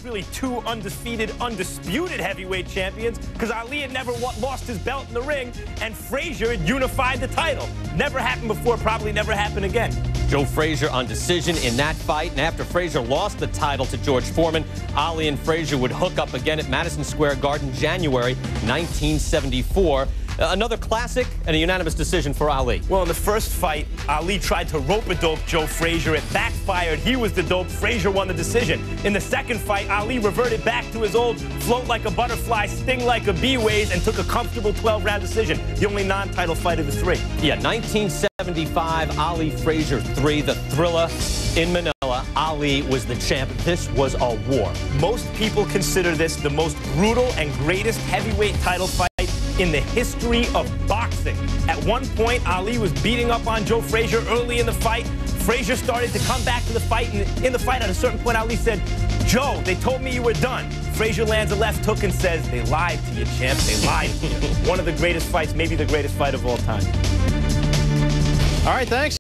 really two undefeated, undisputed heavyweight champions, because Ali had never lost his belt in the ring, and Frazier had unified the title. Never happened before, probably never happen again. Joe Frazier on decision in that fight, and after Frazier lost the title to George Foreman, Ali and Frazier would hook up again at Madison Square Garden, January 1974. Another classic and a unanimous decision for Ali. Well, in the first fight, Ali tried to rope-a-dope Joe Frazier. It backfired. He was the dope. Frazier won the decision. In the second fight, Ali reverted back to his old float like a butterfly, sting like a bee ways, and took a comfortable 12-round decision. The only non-title fight of the three. Yeah, 1975, Ali Frazier 3, the Thriller in Manila. Ali was the champ. This was a war. Most people consider this the most brutal and greatest heavyweight title fight in the history of boxing. At one point, Ali was beating up on Joe Frazier early in the fight. Frazier started to come back to the fight, and in the fight, at a certain point, Ali said, "Joe, they told me you were done." Frazier lands a left hook and says, "They lied to you, champ. They lied to you." One of the greatest fights, maybe the greatest fight of all time. All right, thanks.